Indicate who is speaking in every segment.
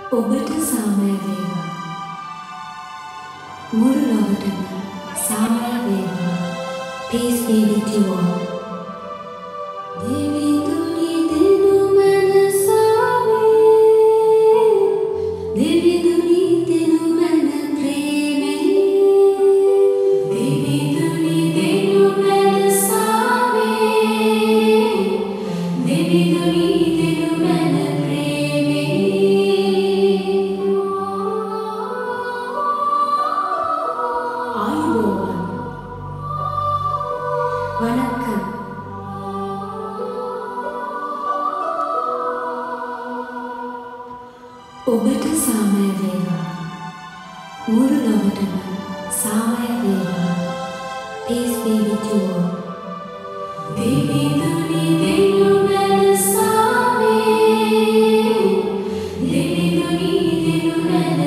Speaker 1: ඔබට සාමය වේවා. මුළු ලොවටම සාමය වේවා. Peace be with you all. දෙවිඳුනි දෙනු මනසාවේ. දෙවිඳුනි දෙනු මන ප්‍රේමේ. දෙවිඳුනි දෙනු මනසාවේ. දෙවිඳුනි දෙනු මන வணக்கம். ඔබට සාමය වේවා. මුළු ලොවටම සාමය වේවා. Peace be with you all. දෙවිඳුනි දෙනු මනසාවේ. දෙවිඳුනි දෙනු මන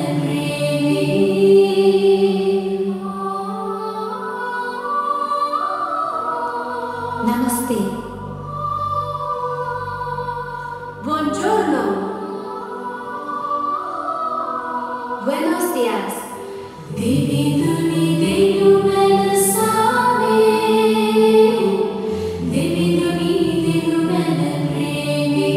Speaker 1: Namaste. Buongiorno. Buenos dias. Deviduni denu manasave. Deviduni denu manapreme.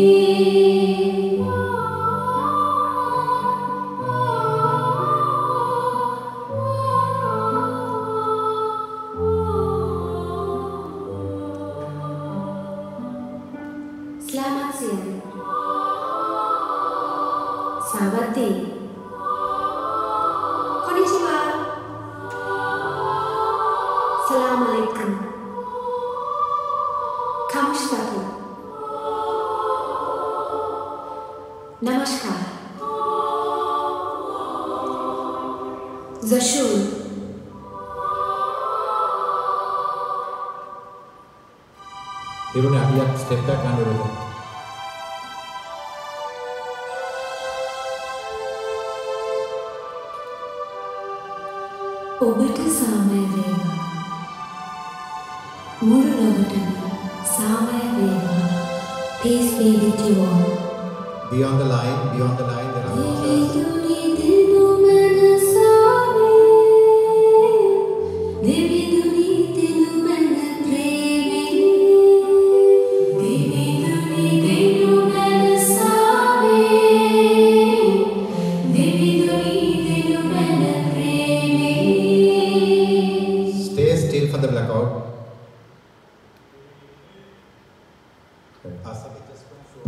Speaker 1: Selamat siang. Sawati. Konnichiwa. Assalamualaikum. Kamustatu. Namaskar. Zashul.
Speaker 2: Irune abiyak step back and roll.
Speaker 1: ඔබට සාමය වේවා. මුළු ලොවටම සාමය වේවා. Peace be with you all.
Speaker 2: Beyond the line, there are monsters.
Speaker 1: දෙවිඳුනි දෙනු මනසාවේ. දෙවිඳුනි දෙනු මන ප්‍රේමේ. දෙවිඳුනි දෙනු මනසාවේ. දෙවිඳුනි දෙනු මන
Speaker 2: Stay still for the blackout.